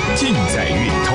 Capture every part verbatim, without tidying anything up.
尽在运通。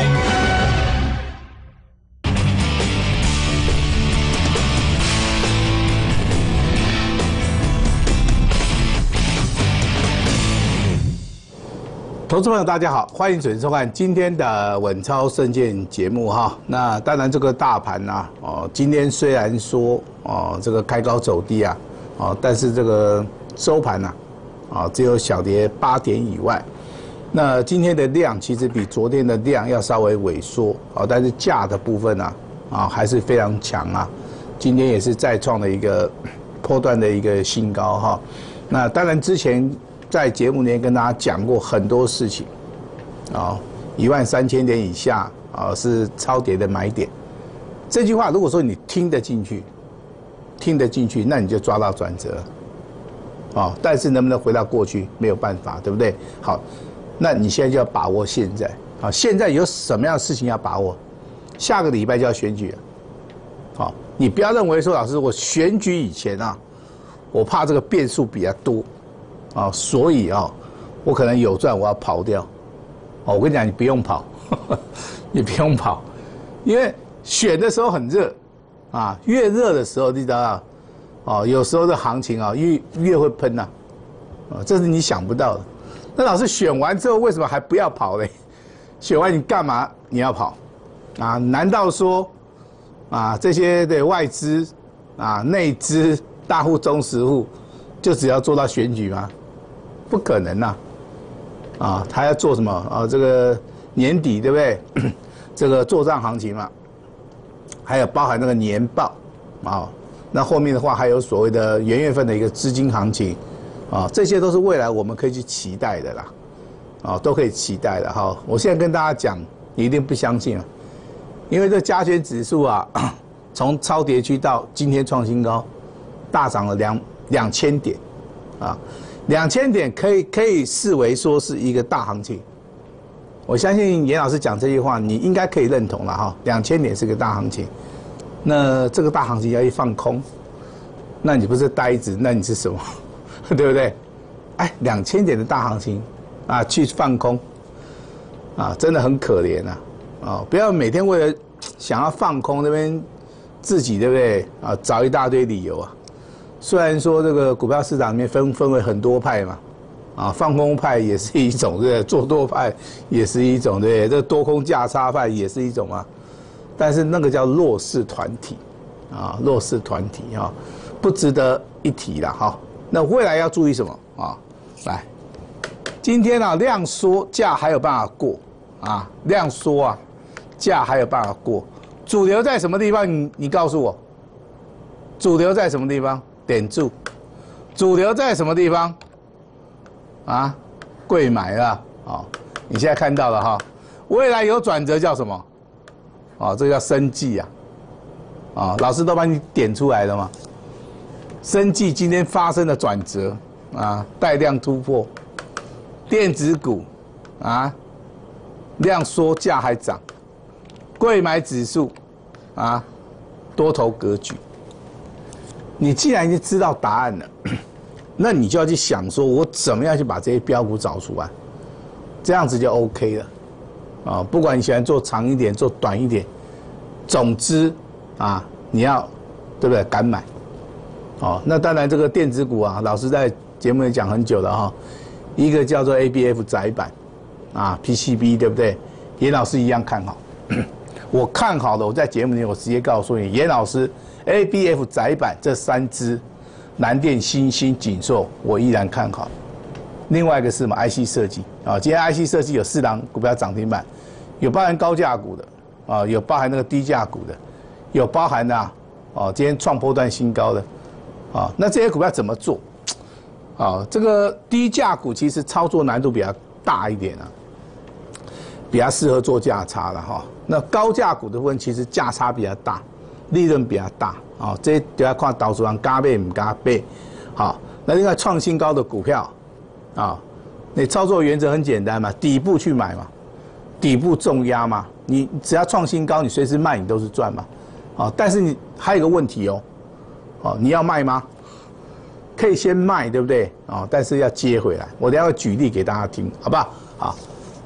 投资朋友，大家好，欢迎准时收看今天的稳操胜券节目哈。那当然，这个大盘呐、啊，哦，今天虽然说哦这个开高走低啊，哦，但是这个收盘呐、啊，啊只有小跌八点以外。那今天的量其实比昨天的量要稍微萎缩啊，但是价的部分呢、啊，啊还是非常强啊。今天也是再创了一个波段的一个新高哈。那当然之前。在节目里面跟大家讲过很多事情，啊，一万三千点以下啊是超跌的买点。这句话如果说你听得进去，听得进去，那你就抓到转折了，啊，但是能不能回到过去没有办法，对不对？好，那你现在就要把握现在，啊，现在有什么样的事情要把握？下个礼拜就要选举了，好，你不要认为说老师我选举以前啊，我怕这个变数比较多。啊，所以啊，我可能有赚，我要跑掉。哦，我跟你讲，你不用跑，呵呵你不用跑，因为选的时候很热，啊，越热的时候，你知道啊，哦，有时候的行情啊，越越会喷呐，啊，这是你想不到的。那老师选完之后，为什么还不要跑嘞？选完你干嘛？你要跑？啊？难道说啊这些的外资啊、内资、大户、中实户，就只要做到选举吗？不可能呐、啊！啊，他要做什么啊？这个年底对不对？这个做账行情嘛，还有包含那个年报啊。那后面的话还有所谓的元月份的一个资金行情啊，这些都是未来我们可以去期待的啦，啊，都可以期待的哈。我现在跟大家讲，你一定不相信啊，因为这加权指数啊，从超跌区到今天创新高，大涨了两两千点。啊，两千点可以可以视为说是一个大行情，我相信严老师讲这句话，你应该可以认同了哈。两千点是个大行情，那这个大行情要一放空，那你不是呆子，那你是什么？对不对？哎，两千点的大行情啊，去放空，啊，真的很可怜啊！啊，不要每天为了想要放空那边自己对不对啊，找一大堆理由啊。虽然说这个股票市场里面分分为很多派嘛，啊，放空派也是一种，对不对？做多派也是一种，对不对？这多空价差派也是一种啊，但是那个叫弱势团体，啊，弱势团体啊，不值得一提了哈。那未来要注意什么啊？来，今天啊量缩价还有办法过啊，量缩啊价还有办法过，主流在什么地方？你你告诉我，主流在什么地方？点住，主流在什么地方？啊，贵买了，哦，你现在看到了哈，未来有转折叫什么？哦，这叫生技啊，啊，老师都帮你点出来了嘛。生技今天发生了转折啊，带量突破，电子股啊，量缩价还涨，贵买指数啊，多头格局。你既然已经知道答案了，那你就要去想说，我怎么样去把这些标股找出来，这样子就 OK 了，啊，不管你喜欢做长一点，做短一点，总之啊，你要对不对？敢买，哦，那当然这个电子股啊，老师在节目里讲很久了哈，一个叫做 A B F 载板，啊 P C B 对不对？严老师一样看好，我看好的，我在节目里我直接告诉你，严老师。A B F 载板这三只，南电、新兴、锦硕，我依然看好。另外一个是什么 I C 设计啊？今天 I C 设计有四档股票涨停板，有包含高价股的啊，有包含那个低价股的，有包含的啊，哦，今天创波段新高的啊。那这些股票怎么做？啊，这个低价股其实操作难度比较大一点啊，比较适合做价差了哈。那高价股的部分其实价差比较大。利润比较大啊、哦，这就要看投资人加倍唔加倍，好，那另外创新高的股票啊、哦，你操作原则很简单嘛，底部去买嘛，底部重压嘛，你只要创新高，你随时卖你都是赚嘛，啊、哦，但是你还有一个问题哦，哦，你要卖吗？可以先卖，对不对？啊、哦，但是要接回来，我等一下会举例给大家听，好不好？好，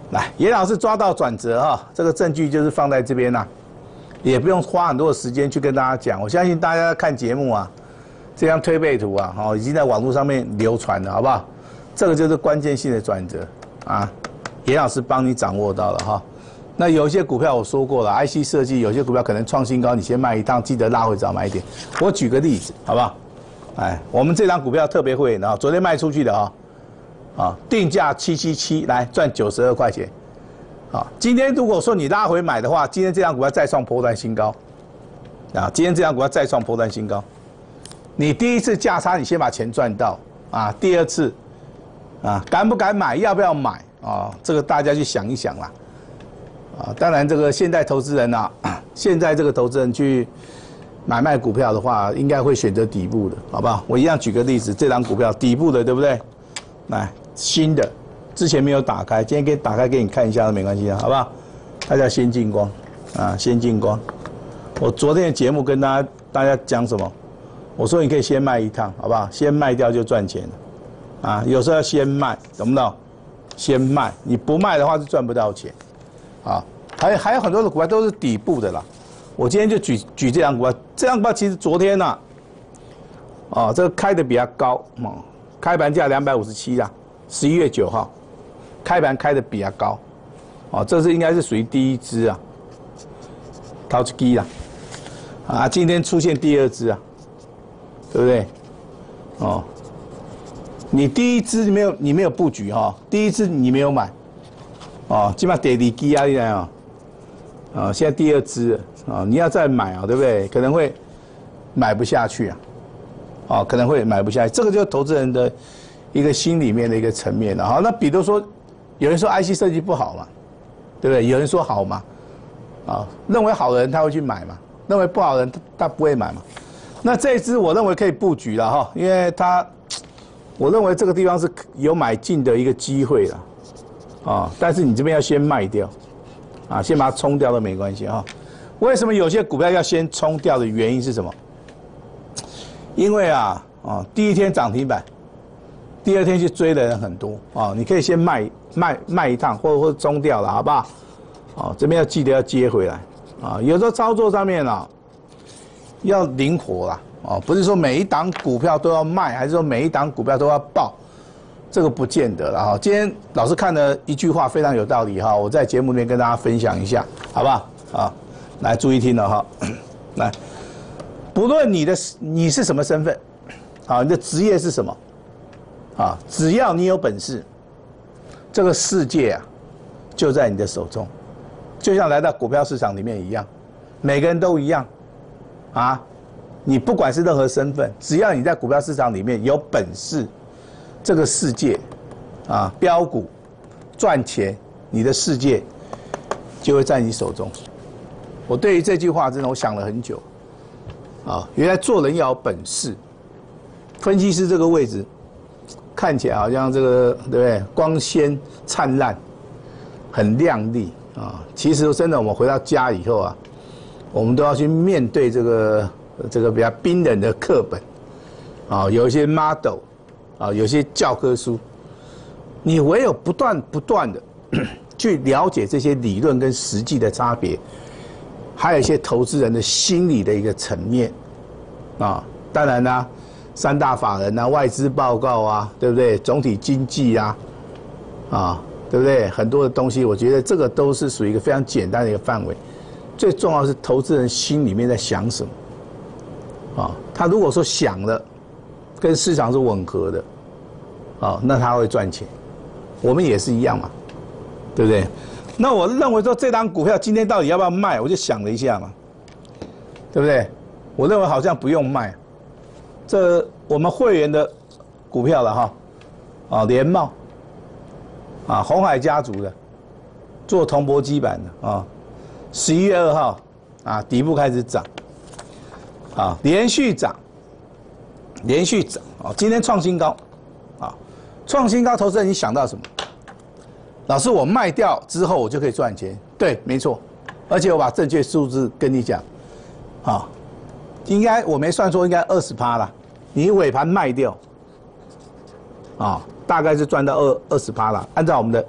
来，严老师抓到转折哈，这个证据就是放在这边啦，也不用花很多的时间去跟大家讲。我相信大家看节目啊，这张推背图啊，哦，已经在网络上面流传了，好不好？这个就是关键性的转折啊，严老师帮你掌握到了哈。那有一些股票我说过了 ，I C 设计有些股票可能创新高，你先卖一趟，记得拉回早买一点。我举个例子，好不好？哎，我们这张股票特别会员啊，昨天卖出去的啊。啊，定价七七七，来赚九十二块钱。啊，今天如果说你拉回买的话，今天这张股票再创波段新高。啊，今天这张股票再创波段新高。你第一次价差，你先把钱赚到。啊，第二次，啊，敢不敢买，要不要买？啊，这个大家去想一想啦。啊，当然这个现代投资人啊，现在这个投资人去买卖股票的话，应该会选择底部的，好不好？我一样举个例子，这张股票底部的，对不对？来。新的，之前没有打开，今天可以打开给你看一下都没关系啊，好不好？它叫先进光，啊，先进光。我昨天的节目跟大家大家讲什么？我说你可以先卖一趟，好不好？先卖掉就赚钱了，啊，有时候要先卖，懂不懂？先卖，你不卖的话是赚不到钱，啊，还还有很多的股票都是底部的啦。我今天就举举这张股票，这张股票其实昨天呢、啊，哦，这个开的比较高，哦，开盘价两百五十七啦。十一月九号，开盘开的比较高，哦，这是应该是属于第一支啊，淘气机啦，啊，今天出现第二支啊，对不对？哦，你第一支没有，你没有布局哈、哦，第一支你没有买，哦，起码第二支啊，你来啊，啊，现在第二支啊，你要再买啊，对不对？可能会买不下去啊，哦，可能会买不下去，这个就是投资人的。一个心里面的一个层面的哈，那比如说，有人说 I C 设计不好嘛，对不对？有人说好嘛，啊，认为好的人他会去买嘛，认为不好的人他他不会买嘛。那这一支我认为可以布局了哈，因为它，我认为这个地方是有买进的一个机会了，啊，但是你这边要先卖掉，啊，先把它冲掉都没关系哈。为什么有些股票要先冲掉的原因是什么？因为啊，啊，第一天涨停板。第二天去追的人很多啊，你可以先卖卖卖一趟，或者或者中掉了，好不好？哦，这边要记得要接回来啊。有时候操作上面啊，要灵活啦，哦，不是说每一档股票都要卖，还是说每一档股票都要报，这个不见得了哈。今天老师看了一句话非常有道理哈，我在节目里面跟大家分享一下，好不好？啊，来注意听了哈，来，不论你的你是什么身份，啊，你的职业是什么？啊，只要你有本事，这个世界啊，就在你的手中，就像来到股票市场里面一样，每个人都一样，啊，你不管是任何身份，只要你在股票市场里面有本事，这个世界，啊，标股赚钱，你的世界就会在你手中。我对于这句话真的我想了很久，啊，原来做人要有本事，分析师这个位置。看起来好像这个对不对？光鲜灿烂，很亮丽啊！其实真的，我们回到家以后啊，我们都要去面对这个这个比较冰冷的课本啊，有一些 model 啊，有些教科书，你唯有不断不断的去了解这些理论跟实际的差别，还有一些投资人的心理的一个层面啊，当然啦。三大法人啊，外资报告啊，对不对？总体经济啊，啊，对不对？很多的东西，我觉得这个都是属于一个非常简单的一个范围。最重要的是投资人心里面在想什么，啊，他如果说想了，跟市场是吻合的，啊，那他会赚钱。我们也是一样嘛，对不对？那我认为说这张股票今天到底要不要卖，我就想了一下嘛，对不对？我认为好像不用卖。这我们会员的股票了哈，啊，联茂，啊，鸿海家族的，做铜箔基板的啊，十一月二号啊，底部开始涨，啊，连续涨，连续涨啊，今天创新高，啊，创新高，投资人你想到什么？老师，我卖掉之后我就可以赚钱，对，没错，而且我把正确数字跟你讲，啊，应该我没算错，应该二十趴啦。你尾盘卖掉，啊，大概是赚到二二十趴啦。按照我们的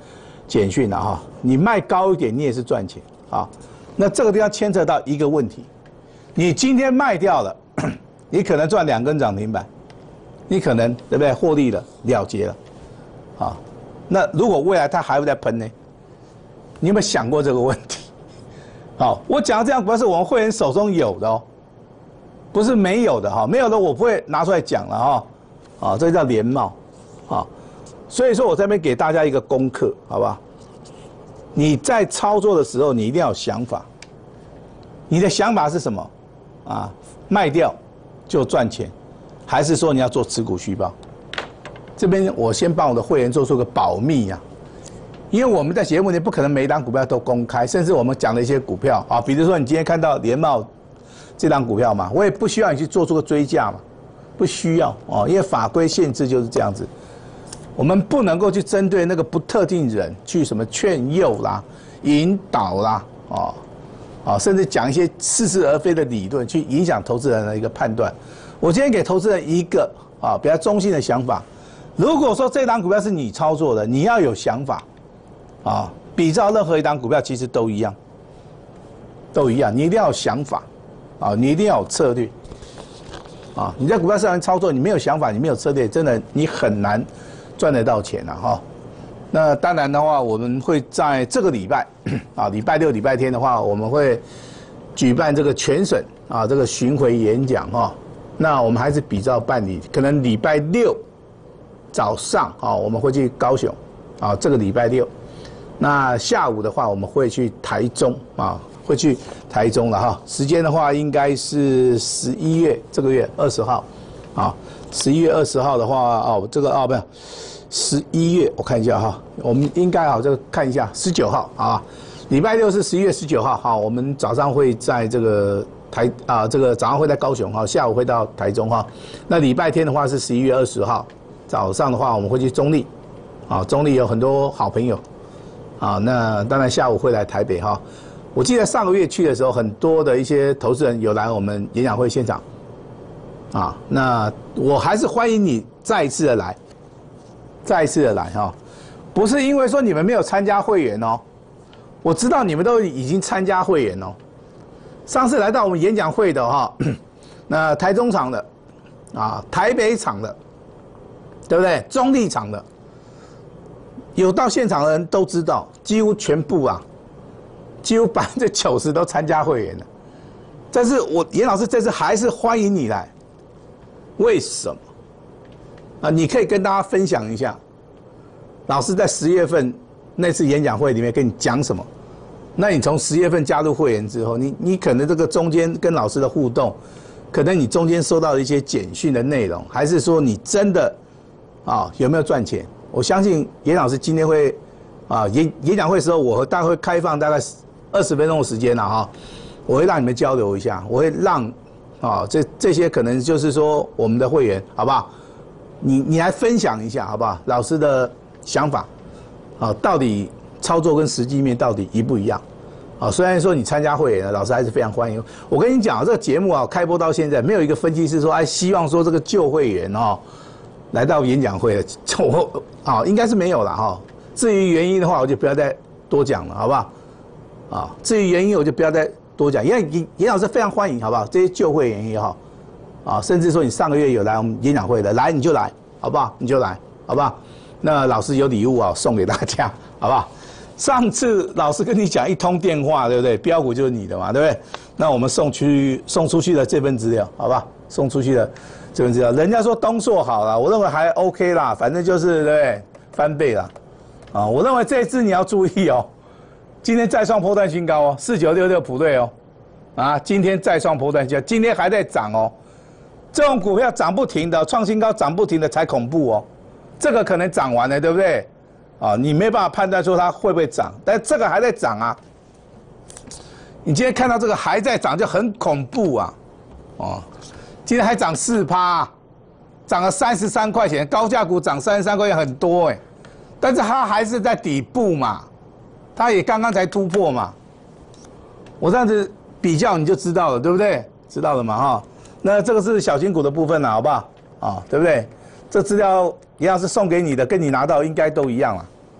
简讯了哈，你卖高一点，你也是赚钱啊。那这个地方牵扯到一个问题，你今天卖掉了，你可能赚两根涨停板，你可能对不对获利了了结了，啊，那如果未来它还会再喷呢？你有没有想过这个问题？好，我讲的这样股票是我们会员手中有的哦，不是没有的哈，没有的我不会拿出来讲了哈，啊，这叫联茂，啊，所以说我这边给大家一个功课，好不好？你在操作的时候，你一定要有想法。你的想法是什么？啊，卖掉就赚钱，还是说你要做持股续报？这边我先帮我的会员做出个保密呀、啊，因为我们在节目里不可能每一档股票都公开，甚至我们讲的一些股票啊，比如说你今天看到联茂这档股票嘛，我也不需要你去做出个追价嘛，不需要哦，因为法规限制就是这样子。我们不能够去针对那个不特定人去什么劝诱啦、引导啦，哦，啊，甚至讲一些似是而非的理论去影响投资人的一个判断。我今天给投资人一个啊比较中性的想法。如果说这档股票是你操作的，你要有想法，啊，比照任何一档股票其实都一样，都一样，你一定要有想法，啊，你一定要有策略，啊，你在股票市场操作，你没有想法，你没有策略，真的你很难赚得到钱啊哈。那当然的话，我们会在这个礼拜啊，礼拜六、礼拜天的话，我们会举办这个全省啊这个巡回演讲哈。那我们还是比照办理，可能礼拜六早上啊，我们会去高雄啊，这个礼拜六。那下午的话，我们会去台中啊，会去台中了哈。时间的话，应该是十一月这个月二十号啊，十一月二十号的话哦，这个哦不是。十一月，我看一下哈，我们应该好，这个看一下十九号啊，礼拜六是十一月十九号，好，我们早上会在这个台啊，这个早上会在高雄哈，下午会到台中哈。那礼拜天的话是十一月二十号，早上的话我们会去中立，啊，中立有很多好朋友，啊，那当然下午会来台北哈。我记得上个月去的时候，很多的一些投资人有来我们演讲会现场，啊，那我还是欢迎你再一次的来。再一次的来哈，不是因为说你们没有参加会员哦，我知道你们都已经参加会员哦。上次来到我们演讲会的哈，那台中场的，啊，台北场的，对不对？中立场的，有到现场的人都知道，几乎全部啊，几乎百分之九十都参加会员了。但是我严老师这次还是欢迎你来，为什么？啊，你可以跟大家分享一下，老师在十月份那次演讲会里面跟你讲什么？那你从十月份加入会员之后，你你可能这个中间跟老师的互动，可能你中间收到的一些简讯的内容，还是说你真的啊有没有赚钱？我相信严老师今天会啊演演讲会的时候，我大概会开放大概二十分钟的时间了哈，我会让你们交流一下，我会让啊这这些可能就是说我们的会员，好不好？你你来分享一下好不好？老师的想法，啊，到底操作跟实际面到底一不一样？啊，虽然说你参加会员，老师还是非常欢迎。我跟你讲，这个节目啊，开播到现在，没有一个分析师说，哎，希望说这个旧会员哦，来到演讲会，我啊，应该是没有了哈。至于原因的话，我就不要再多讲了，好不好？啊，至于原因，我就不要再多讲，因为严严老师非常欢迎，好不好？这些旧会员也好。啊，甚至说你上个月有来我们演讲会的，来你就来，好不好？你就来，好不好？那老师有礼物啊，送给大家，好不好？上次老师跟你讲一通电话，对不对？标股就是你的嘛，对不对？那我们送去送出去的这份资料，好不好？送出去的这份资料，人家说东硕好了，我认为还 OK 啦，反正就是对不对？翻倍啦，啊，我认为这一次你要注意哦，今天再创波段新高哦，四九六六普瑞哦，啊，今天再创波段新高，今天还在涨哦。这种股票涨不停的，创新高涨不停的才恐怖哦。这个可能涨完了，对不对？啊，你没办法判断说它会不会涨，但这个还在涨啊。你今天看到这个还在涨，就很恐怖啊。哦，今天还涨四趴，涨了三十三块钱，高价股涨三十三块钱很多哎，但是它还是在底部嘛，它也刚刚才突破嘛。我这样子比较你就知道了，对不对？知道了嘛哈。那这个是小型股的部分了，好不好？啊，对不对？这资料一样是送给你的，跟你拿到应该都一样了，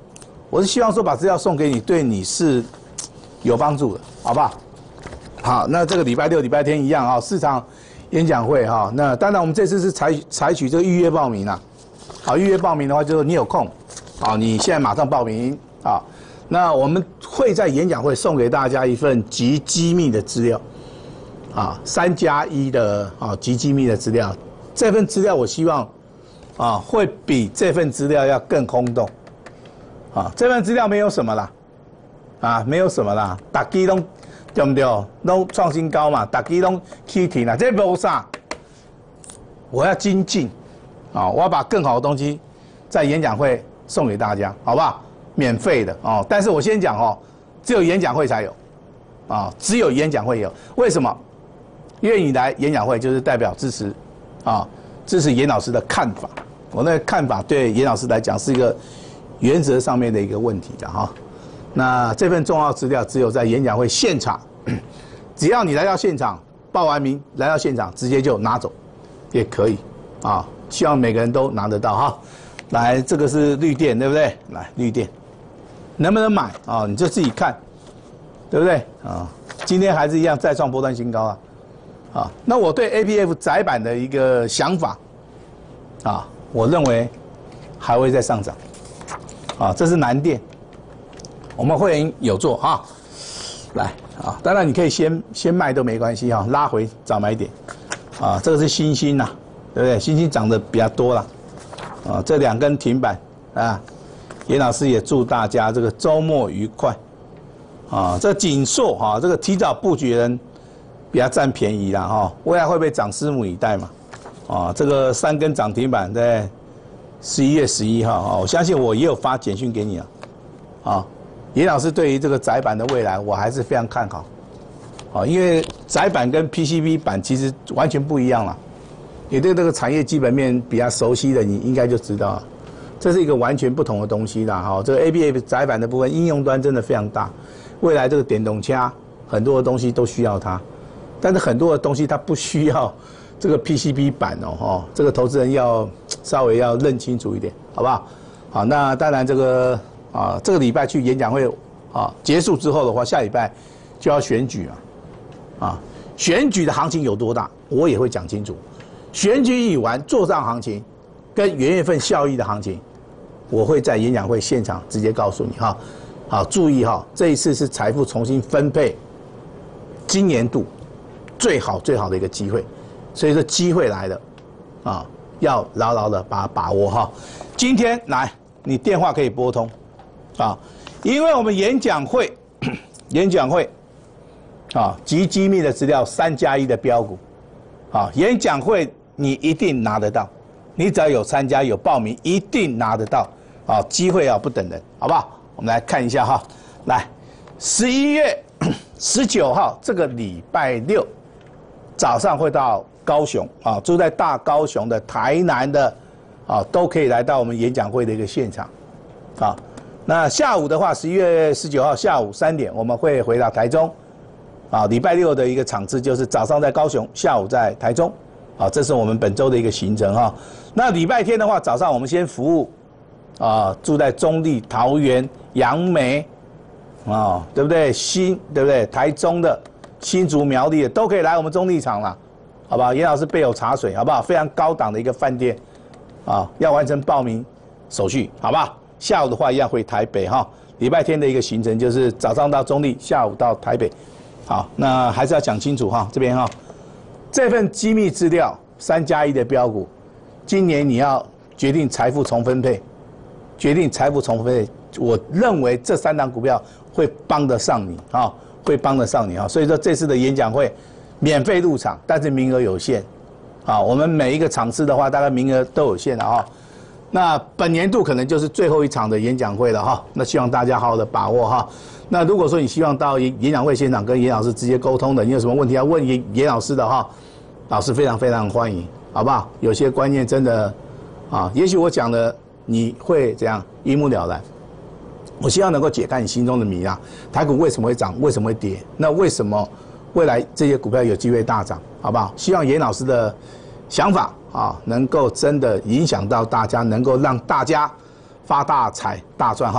我是希望说把资料送给你，对你是有帮助的，好不好？好，那这个礼拜六、礼拜天一样啊，市场演讲会哈。那当然我们这次是采采取这个预约报名啦。好，预约报名的话，就是你有空，好，你现在马上报名啊。那我们会在演讲会送给大家一份极机密的资料，啊，三加一的啊极机密的资料。这份资料我希望啊会比这份资料要更轰动，啊，这份资料没有什么啦，啊，没有什么啦，大家都对不对？都创新高嘛，大家都起停啦，这没啥。我要精进，啊，我要把更好的东西在演讲会送给大家，好不好？免费的哦，但是我先讲哦，只有演讲会才有，啊，只有演讲会有。为什么？因为你来演讲会就是代表支持，啊，支持严老师的看法。我那个看法对严老师来讲是一个原则上面的一个问题的哈。那这份重要资料只有在演讲会现场，只要你来到现场，报完名来到现场，直接就拿走，也可以啊。希望每个人都拿得到哈。来，这个是绿电，对不对？来，绿电。能不能买啊？你就自己看，对不对啊？今天还是一样再创波段新高啊！啊，那我对 A P F 窄板的一个想法啊，我认为还会再上涨啊。这是南电，我们会员有做哈。来啊，当然你可以先先卖都没关系哈，拉回早买点啊。这个是新兴呐，对不对？新兴涨得比较多啦啊，这两根停板啊。严老师也祝大家这个周末愉快，啊，这锦硕哈，这个提早布局的人比较占便宜啦哈，未来会不会涨，拭目以待嘛，啊，这个三根涨停板在十一月十一号啊，我相信我也有发简讯给你啊，啊，严老师对于这个窄板的未来我还是非常看好，啊，因为窄板跟 P C B 板其实完全不一样了，你对这个产业基本面比较熟悉的，你应该就知道了。这是一个完全不同的东西啦，哈，这个 A B F 窄板的部分应用端真的非常大，未来这个电动车很多的东西都需要它，但是很多的东西它不需要这个 P C B 板哦，哈，这个投资人要稍微要认清楚一点，好不好？好，那当然这个啊，这个礼拜去演讲会啊结束之后的话，下礼拜就要选举啊，啊，选举的行情有多大，我也会讲清楚，选举已完做账行情跟元月份效益的行情。我会在演讲会现场直接告诉你哈，好，注意哈，这一次是财富重新分配，今年度最好最好的一个机会，所以说机会来了，啊，要牢牢的把它把握哈。今天来，你电话可以拨通，啊，因为我们演讲会，演讲会，啊，极机密的资料三加一的标股，啊，演讲会你一定拿得到，你只要有参加有报名，一定拿得到。好，机会啊不等人，好不好？我们来看一下哈，来，十一月十九号这个礼拜六早上会到高雄啊，住在大高雄的、台南的啊，都可以来到我们演讲会的一个现场。啊，那下午的话，十一月十九号下午三点我们会回到台中，啊，礼拜六的一个场次就是早上在高雄，下午在台中，啊，这是我们本周的一个行程哈。那礼拜天的话，早上我们先服务。啊，住在中坜、桃园、杨梅，啊，对不对？新，对不对？台中的、新竹、苗栗的都可以来我们中坜场了，好不好？严老师备有茶水，好不好？非常高档的一个饭店，啊，要完成报名手续，好不好？下午的话一样回台北哈。礼拜天的一个行程就是早上到中坜，下午到台北。好，那还是要讲清楚哈，这边哈，这份机密资料三加一的标股，今年你要决定财富重分配。决定财富重分配，我认为这三档股票会帮得上你啊，会帮得上你啊。所以说这次的演讲会免费入场，但是名额有限，啊，我们每一个场次的话，大概名额都有限的哈。那本年度可能就是最后一场的演讲会了哈，那希望大家好好的把握哈。那如果说你希望到演演讲会现场跟严老师直接沟通的，你有什么问题要问严严老师的哈，老师非常非常欢迎，好不好？有些观念真的啊，也许我讲的。你会怎样一目了然？我希望能够解开你心中的谜啊！台股为什么会涨？为什么会跌？那为什么未来这些股票有机会大涨？好不好？希望严老师的想法啊，能够真的影响到大家，能够让大家发大财、大赚哈！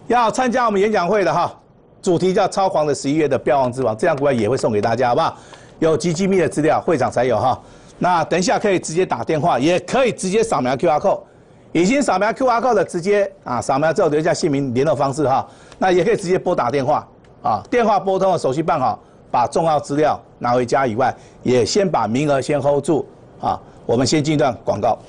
要参加我们演讲会的哈，主题叫超狂的十一月的标王之王，这样股票也会送给大家，好不好？有极机密的资料，会场才有哈。那等一下可以直接打电话，也可以直接扫描 Q R code。已经扫描 Q R code 的直接啊，扫描之后留下姓名、联络方式哈。那也可以直接拨打电话啊，电话拨通了，手续办好，把重要资料拿回家以外，也先把名额先 hold 住啊。我们先进一段广告。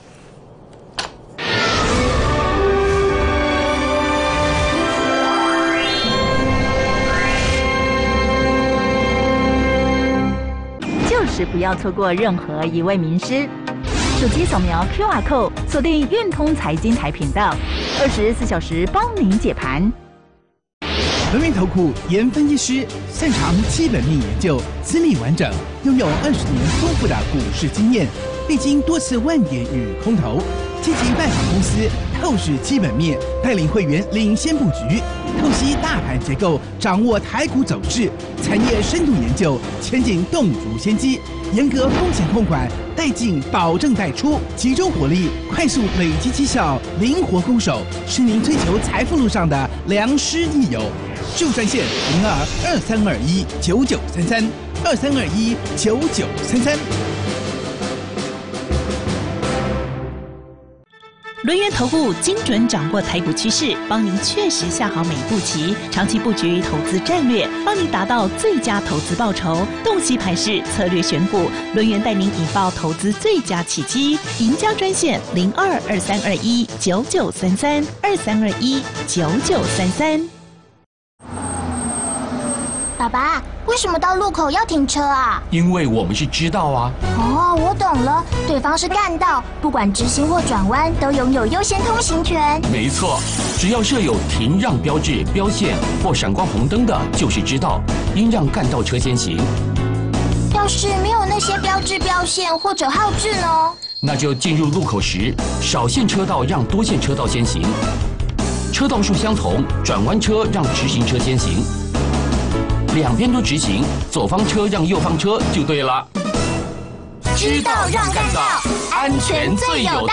就是不要错过任何一位名师。手机扫描 Q R code， 锁定运通财经台频道，二十四小时帮您解盘。 轮源投顾严分析师擅长基本面研究，资历完整，拥有二十年丰富的股市经验，历经多次万点与空头，积极拜访公司，透视基本面，带领会员领先布局，透析大盘结构，掌握台股走势，产业深度研究，前景洞烛先机。严格风险控管，带进保证带出，集中火力，快速累积绩效，灵活攻守，是您追求财富路上的良师益友。就专线零二二三二一九九三三二三二一九九三三。 轮源投顾精准掌握台股趋势，帮您确实下好每一步棋，长期布局投资战略，帮您达到最佳投资报酬。洞悉盘势，策略选股，轮源带您引爆投资最佳契机。赢家专线零二二三二一九九三三二三二一九九三三。 爸爸，为什么到路口要停车啊？ 因为我们是知道啊。 哦，我懂了，对方是干道，不管直行或转弯都拥有优先通行权。 没错，只要设有停让标志、标线或闪光红灯的，就是知道，应让干道车先行。 要是没有那些标志、标线或者号志呢？ 那就进入路口时，少线车道让多线车道先行，车道数相同，转弯车让直行车先行。两边都直行，左方车让右方车就对了。 知道让干道，安全最有道。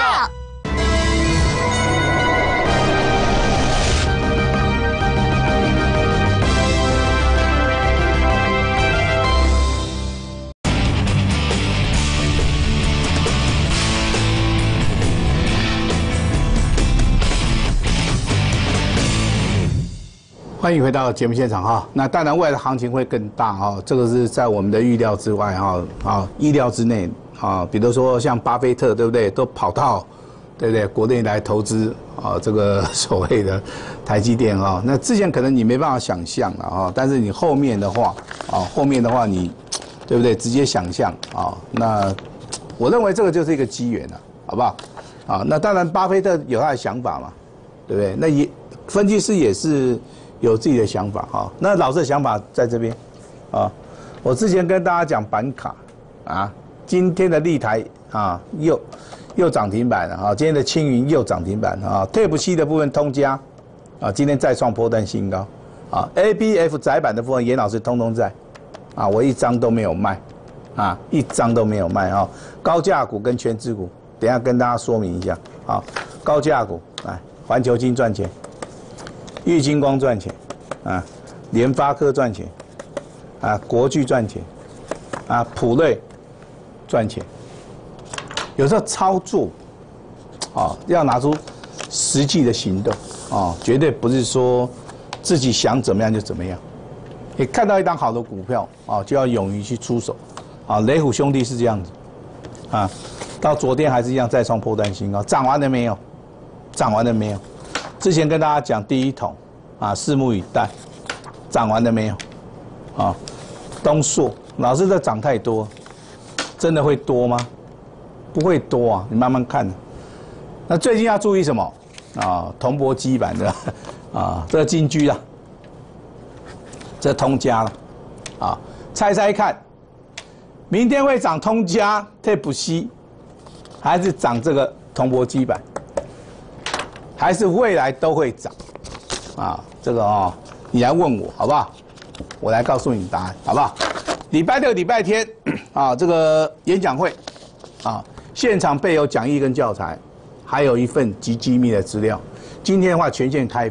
欢迎回到节目现场哈，那当然未来的行情会更大哈，这个是在我们的预料之外哈，啊意料之内啊，比如说像巴菲特对不对，都跑到对不对国内来投资啊，这个所谓的台积电啊，那之前可能你没办法想象了啊，但是你后面的话啊，后面的话你对不对直接想象啊，那我认为这个就是一个机缘了，好不好？啊，那当然巴菲特有他的想法嘛，对不对？那也分析师也是有自己的想法哈，那老师的想法在这边，啊，我之前跟大家讲板卡，啊，今天的立台啊又又涨停板了啊，今天的青云又涨停板啊 ，Type C 的部分通家，啊，今天再创波段新高，啊 ，A B F 窄板的部分严老师通通在，啊，我一张都没有卖，啊，一张都没有卖啊，高价股跟全资股，等一下跟大家说明一下，啊，高价股来，环球金赚钱。玉晶光赚钱，啊，联发科赚钱，啊，国巨赚钱，啊，普瑞赚钱。有时候操作，啊，要拿出实际的行动，啊，绝对不是说自己想怎么样就怎么样。你看到一档好的股票，啊，就要勇于去出手，啊，雷虎兄弟是这样子，啊，到昨天还是一样再创波段新高，涨完了没有？涨完了没有？之前跟大家讲第一桶，啊，拭目以待，涨完了没有？啊，东硕，老师这涨太多，真的会多吗？不会多啊，你慢慢看。那最近要注意什么？啊，铜箔基板的，啊，这个金居啦，这通家了，啊，猜猜看，明天会涨通家、Type C， 还是涨这个铜箔基板？还是未来都会涨，啊，这个哦，你来问我好不好？我来告诉你答案，好不好？礼拜六、礼拜天啊，这个演讲会，啊，现场备有讲义跟教材，还有一份极机密的资料。今天的话全线开放，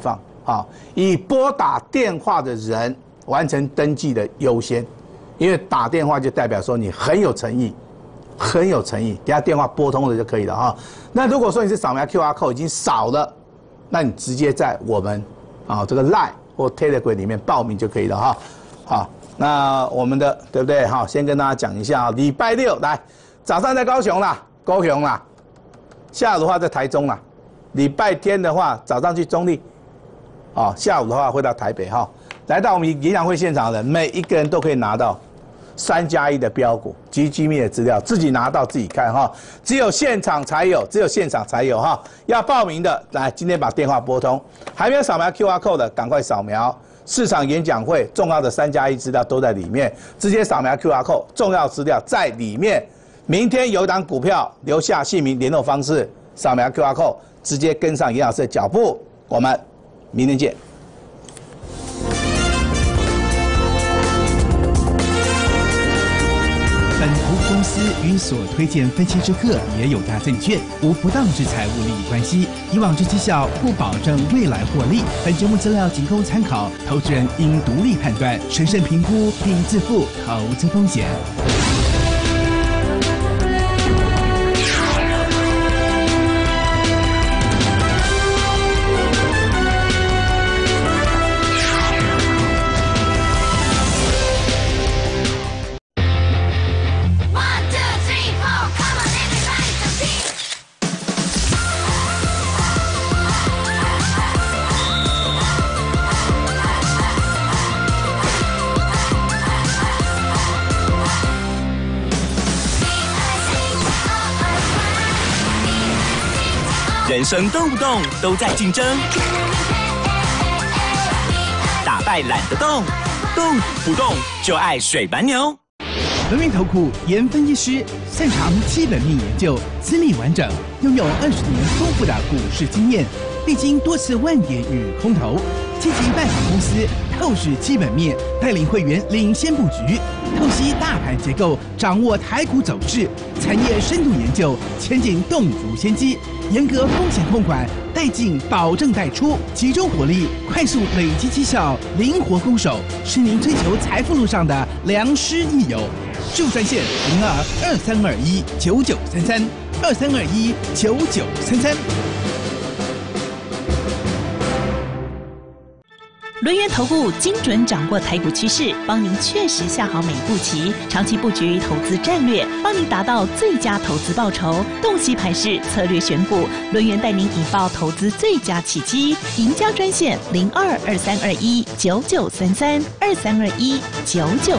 好，以拨打电话的人完成登记的优先，因为打电话就代表说你很有诚意，很有诚意，给他电话拨通了就可以了哈。那如果说你是扫描 Q R code 已经扫了，那你直接在我们啊这个 Line 或 Telegram 里面报名就可以了哈。好，那我们的对不对？好，先跟大家讲一下啊，礼拜六来早上在高雄啦，高雄啦，下午的话在台中啦，礼拜天的话早上去中立。啊，下午的话会到台北哈，来到我们演讲会现场的人，每一个人都可以拿到三加一的标股及机密的资料，自己拿到自己看哈，只有现场才有，只有现场才有哈。要报名的，来今天把电话拨通，还没有扫描 Q R code 的，赶快扫描。市场演讲会重要的三加一资料都在里面，直接扫描 Q R code， 重要资料在里面。明天有一档股票，留下姓名、联络方式，扫描 Q R code， 直接跟上严老师的脚步，我们明天见。 本投资公司与所推荐分期之客也有大证券，无不当之财务利益关系。以往之绩效不保证未来获利。本节目资料仅供参考，投资人应独立判断、审慎评估并自负投资风险。 人生动不动都在竞争，打败懒得动，动不动就爱水白牛。 轮源投顾研分析师，擅长基本面研究，资历完整，拥有二十年丰富的股市经验，历经多次万点与空头，积极拜访公司，透视基本面，带领会员领先布局，透析大盘结构，掌握台股走势，产业深度研究，前景洞烛先机，严格风险控管，带进保证带出，集中火力，快速累积绩效，灵活攻守，是您追求财富路上的良师益友。助专线零二二三二一九九三三二三二一九九三三。 轮源投顾精准掌握台股趋势，帮您确实下好每一步棋，长期布局投资战略，帮您达到最佳投资报酬。洞悉盘势，策略选股，轮源带您引爆投资最佳契机。赢家专线零二二三二一九九三三二三二一九九。